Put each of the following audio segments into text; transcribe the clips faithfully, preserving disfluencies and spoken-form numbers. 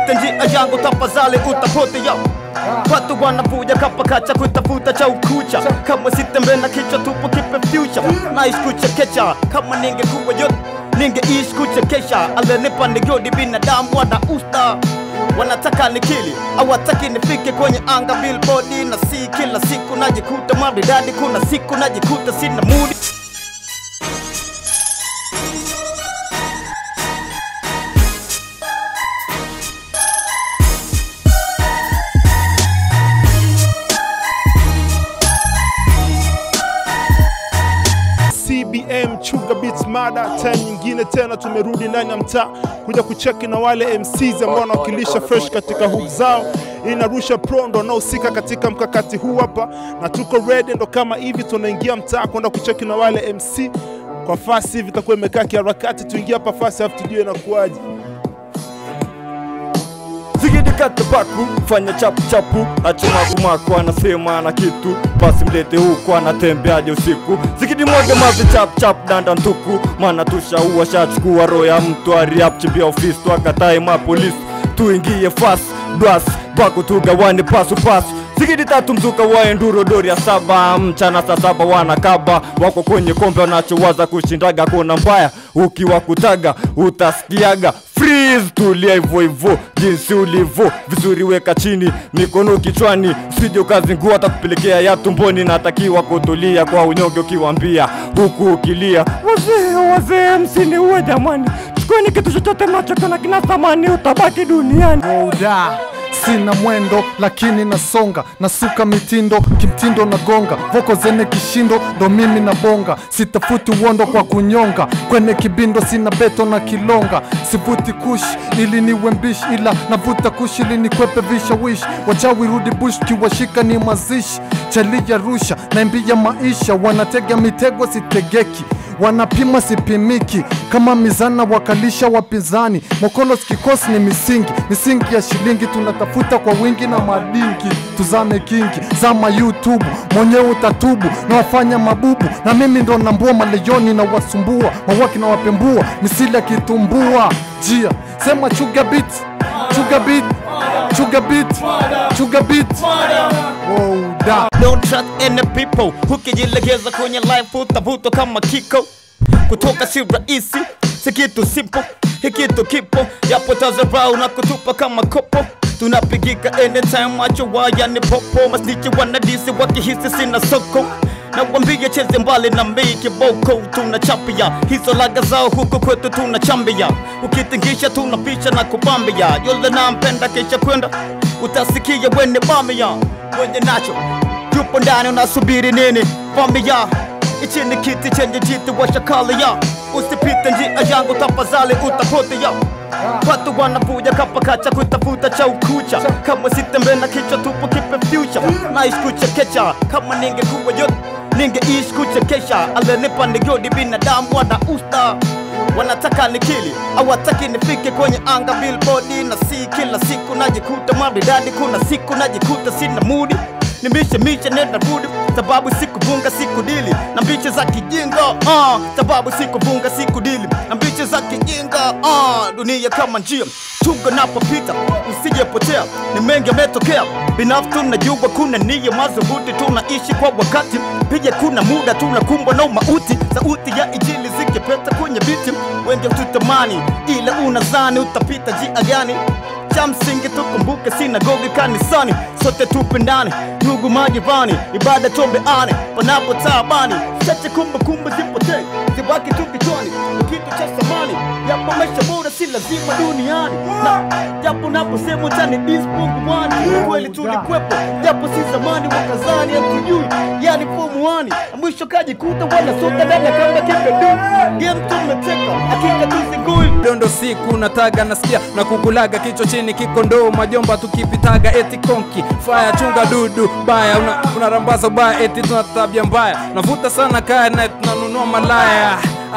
Usipite njia yangu tafadhali utapotea. Watu wanavuja kapakacha kutafuta cha ukucha. Kama sitembe na kichwa tupo kipe future. Naishi kuchekecha kama ningekuwa yote ningeishi kuchekesha. Alenipa nigodi binadamu wana usta. Wanataka nikili, hawataki nifike kwenye anga billboard. Na si kila siku najikuta maridadi, kuna siku najikuta sina mood. C B M Chuga Beats Mada, time nyingine tena tumerudi ndani ya mtaa kuja kucheki na wale M Cs ambao wanawakilisha fresh katika hook zao. Inarusha Pro ndo wanaohusika katika mkakati huu hapa, na tuko ready ndo kama hivi tunaingia mtaa kwenda kucheki na wale M C. Kwa fasi hivi itakuwa imekaa kiharakati, tuingie hapa fasi afu tujue inakuaje. Zigidi kata baku, fanya chapu chapu. Acha magu maku anasema na kitu, basi mlete huku anatembeaje usiku. Zigidi mwage mavi chapu chapu danda ntuku. Mana tushaua shachukua roho ya mtu ariap chimbia ofisi tuakatai mapolisi. Tuingie fast, blast, baku tugawane pasu pasu. Zigidi tatu mzuka wa enduro dori ya saba. Mchana saa saba wanakaba, wako kwenye kombe wanachowaza kushindaga kona mbaya. Ukiwa kutaga, utasikiaga freeze, tulia hivyo hivyo jinsi ulivyo. Vizuri weka chini, mikono kichwani, usije ukazingua atakupelekea ya tumboni. Natakiwa kutulia kwa unyonge ukiwaambia huku ukilia. Wazee wazee msini uwe jamani, chukweni kitu chochote mnachokona kina thamani, utabaki duniani. Oda sina mwendo lakini nasonga, nasuka mitindo kimtindo na gonga, voko zene kishindo ndo mimi na bonga. Sitafuti uondo kwa kunyonga, kwenye kibindo sina beto na kilonga. Sivuti kush ili niwe mbishi, ila navuta kush ili nikwepe vishawishi. Wachawi rudi bush kiwashika ni mazishi, chalia rusha na imbia maisha. Wanatega mitego sitegeki, wanapima sipimiki, kama mizana wakalisha wapinzani. Mokolo kikosi ni misingi, misingi ya shilingi tunatafuta kwa wingi na madingi. Tuzame kingi, zama YouTube, mwenyewe utatubu na wafanya mabubu. Na mimi ndo nambua malejoni na wasumbua, mawaki na wapembua, misila kitumbua. Jia, sema Chuga Beat, Chuga Beat, Chuga Beat, Chuga Beat. Oh, da. Don't trust any people, ukijilegeza kwenye life utavuto kama kiko. Kutoka si rahisi, si kitu simple, hikitu kipo. Yapo tazarau na kutupa kama kopo. Tunapigika anytime macho waya ni popo. Masnichi wanadisi wakihisi sina soko. Na wambia cheze mbali na mii kiboko. Tunachapia, hizo laga zao huko kwetu tunachambia. Ukitingisha tunapisha na kubambia. Yule na mpenda kisha kwenda, utasikia wene bamia. Wenye nacho, yupo ndani unasubiri nini? Bambia, ichi ni kiti chenye jiti wa shakalia. Usipite njia yangu tafadhali utapotea. Watu wanavuja kapakacha kutafuta cha ukucha. Kama sitembe na kichwa tupo kipe future. Naishi kuchekecha kama ningekuwa yote ningeishi kuchekesha. Alenipa nigodi binadamu wana usta. Wanataka nikili, hawataki nifike kwenye anga billboard. Na si kila siku najikuta maridadi, kuna siku najikuta sina mood. Nimishe mishe nenda rudi, sababu siku bunga siku dili na mbiche za kijinga. uh, Sababu siku bunga siku dili na mbiche za kijinga. uh, Dunia kama njia, chunga napopita usije potea. Ni mengi yametokea, binafsi tunajua kuna nia madhubuti. Tunaishi kwa wakati, pia kuna muda tunakumbwa na mauti. Sauti ya injili zikipeta kwenye biti, wengi tutamani ila unazani utapita njia gani? Cha msingi tukumbuke sinagogi kanisani, sote tupendane ndugu majirani, ibada tombeane panapo taabani. Chache kumbu kumbu zipotee, zibaki tu kichwani, kitu cha samani. Yapo maisha bora si lazima duniani, na japo naposema tani dispongu wani. Kweli tulikwepo, japo si zamani wakazani hatujui yani fomuani. Mwisho kajikuta wala sota dada kama kipedu. Game tumeteka, hakika tuzingui. Dondo siku nataga nasikia na kukulaga kichwa chini kikondo. Majomba tukipitaga eti konki fire chunga dudu baya. Una, unarambaza baya eti tunatabia mbaya. Navuta sana kaya na tunanunua malaya. Ah,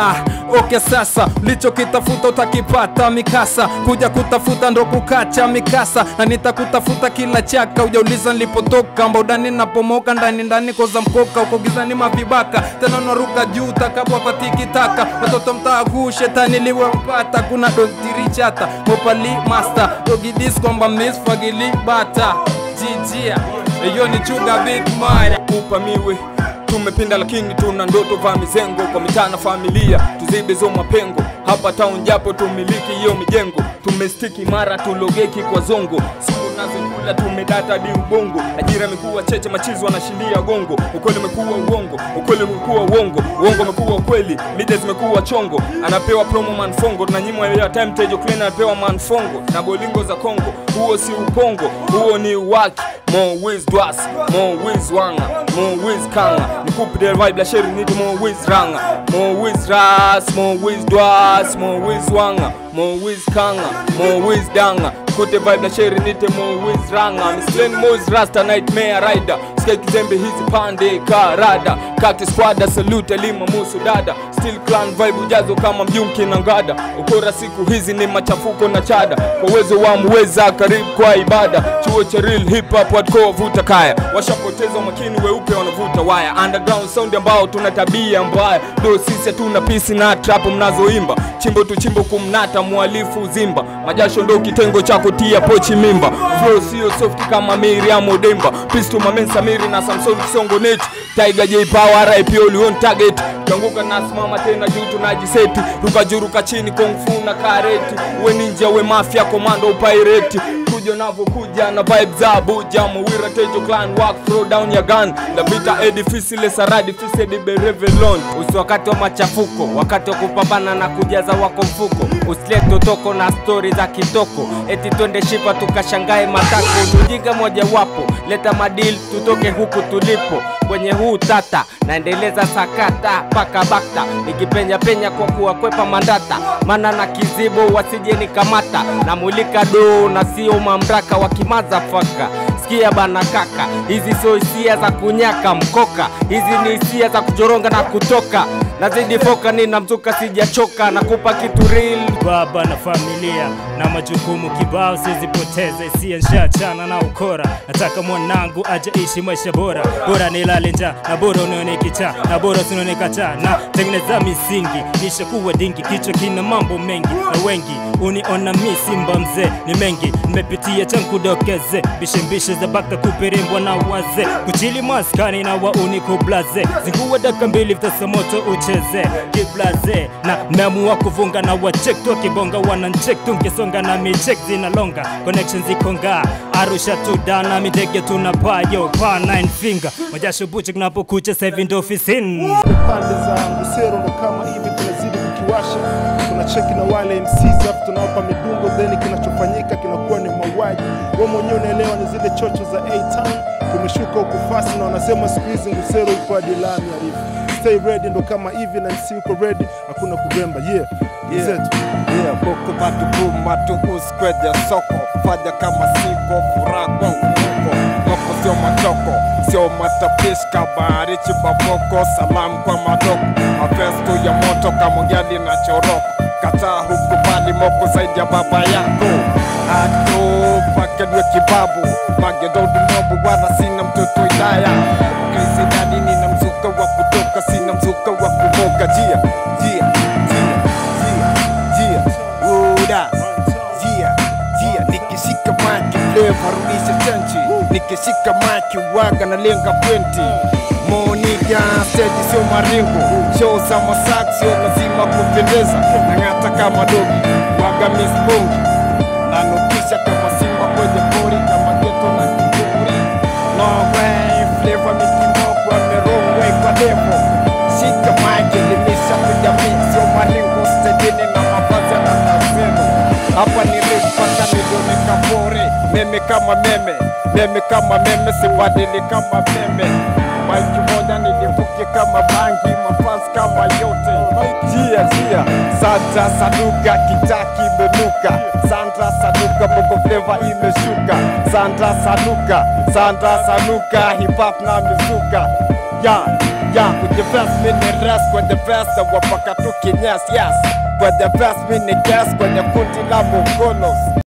Okay sasa, ulicho kitafuta utakipata mikasa. Kuja kutafuta ndo kukacha mikasa. Na nitakutafuta kila chaka, ujauliza nilipotoka. Mbaudani napomoka, ndani ndani koza mkoka. Uko gizani mavibaka, tena naruka juu takabwa kwa tiki taka. Watoto mtaa huu shetani liwe mpata. Kuna dontirichata, mopali master. Dogi disco mba miss fagili bata. Jijia, eyo ni chuga big mara. Upa miwe tumepinda lakini tuna ndoto va mizengo. Kwa mitana familia tuzibe zo mapengo. Hapa town japo tumiliki hiyo mijengo. Tumestiki mara tulogeki kwa zongo. Siku nazikula tumedata di ubongo. Ajira imekuwa cheche machizi wanashilia gongo. Ukweli umekuwa uongo, ukweli umekuwa uongo. Uongo umekuwa ukweli, media zimekuwa chongo. Anapewa promo manfongo, na nyimwa ya time Tejo Clean anapewa manfongo. Na bolingo za Kongo, huo si upongo, huo ni waki. More wiz dwas, more wiz wanga, more wiz kanga. Nikupi the vibe la sheri niti more wiz ranga. More wiz ras, more wiz dwas, more wiz wanga, more wiz kanga, more wiz danga. Kute vibe la sheri niti more wiz ranga. Misleni Moz Rasta Nightmare Rider. Sky kizembe hizi pande karada. Kati squada salute lima musu dada. Still clan vibe ujazo kama mjunki na ngada. Ukora siku hizi ni machafuko na chada. Kwa uwezo wa mweza karibu kwa ibada. Chuo cha real hip hop hardcore vuta kaya. Washapoteza makini weupe wanavuta waya. Underground sound ambao tuna tabia mbaya. Do sisi tuna pisi na trap mnazoimba. Chimbo tu chimbo kumnata mualifu zimba. Majasho ndo kitengo cha kutia pochi mimba. Flow sio soft kama Miriam Odemba. Pisto Mamen Samiri na Samson Kisongo Net. Tiger J Power R I P only on target. Kianguka na simama tena juu tunajiseti. Ruka juu ruka chini kung fu na kareti. We ninja we mafia komando upirate. Kujo navo kuja na vibe za Abuja. Mwira Tejo Clan walk throw down your gun. La vita edifice le saradi fise di berevelon. Usi wakati wa machafuko, wakati wa kupambana na kujaza wako mfuko. Usileto toko na story za kitoko. Eti twende shipa tukashangae matako. Tujinga moja wapo, leta madil tutoke huku tulipo. Kwenye huu tata, naendeleza sakata paka bakta. Nikipenya penya kwa kuwa kwepa mandata. Mana na kizibo wasije nikamata. Na mulika do na sio mamraka wakimaza faka. Sikia bana kaka, hizi so hisia za kunyaka mkoka. Hizi ni hisia za kujoronga na kutoka. Nazidi foka nina mzuka sijachoka. Nakupa kitu real. Baba na familia na majukumu kibao sizipoteze. Hisia nshachana na ukora. Nataka mwanangu aje ishi maisha bora. Bora nilale njaa na bora unione kichaa. Na bora usinione kacha na tengeneza misingi. Nisha kuwa dingi kichwa kina mambo mengi. Na wengi uniona mi simba mzee ni mengi. Nimepitia changu dokeze. Bishe mbishe za baka kupirimbwa na waze. Kuchili maskani na wauni kublaze. Zinguwa daka mbili vitasa moto ucheze. Kiblaze na meamua kuvunga na wachek tu kibonga. Wananchek tu nkesonga na michek zinalonga. Connections zikonga Arusha tu dana midege tunapayo pa nine finger. Majasho buche kunapokucha seven ndo ofisini. Pande za Ngusero ndo kama hivi tunazidi kukiwasha. Tunacheki na wale M Cs hapo tunawapa midungo, then kinachofanyika kinakuwa ni mauaji. Wewe mwenyewe unaelewa ni zile chocho za A-Town. Tumeshuka huko fast na wanasema siku hizi Ngusero ipo hadi lami harifu. Stay ready ndo kama hivi na M C uko ready, hakuna kuremba. Yeah, yeah, zetu. Yeah, boko batu boom batu uskweja soko. Fadja kama siko furaha kwa mfuko. Moko sio matoko, sio matapish kabari chibaboko. Salam kwa madoko, mafesto ya moto kama gadi na choroko. Kataa hukubali moko zaidi ya baba yako. Ato pakedwe kibabu, magedodu nobu wala sina mtoto idaya. Krisi dadi nina mzuka wa kutoka, sina mzuka wa kumoka. Jia, jia, jia, jia, jia, woda. Jia, jia, nikishika maki flavor rudisha chanchi. Nikishika maki waga na lenga pointi. Moniga stage sio maringo. Show za masak sio lazima kupendeza. Nangata kama dogi, waga miss bongi. Na nutisha kama simba kwenye pori. Kama geto na kiburi. No way, flavor mikimoko amerongwe kwa devo. Shika maki limisha kujami. Sio maringo stedini na mavazi na nazeno. Hapa ni ripata milione kapore. Meme kama meme, meme kama meme. Sibadili kama meme. Maiki moja nilivuke kama bangi. Mafans kama yote. Jia jia, Sandra Sanuka kitaki menuka. Sandra Sanuka bongo flavor imeshuka. Sandra Sanuka, Sandra Sanuka hip hop na mizuka. Ya, Ya kwenye verse mini rest, kwenye verse wapaka tu kinyas, yes. Kwenye verse mini guess, kwenye kundi la mukonos.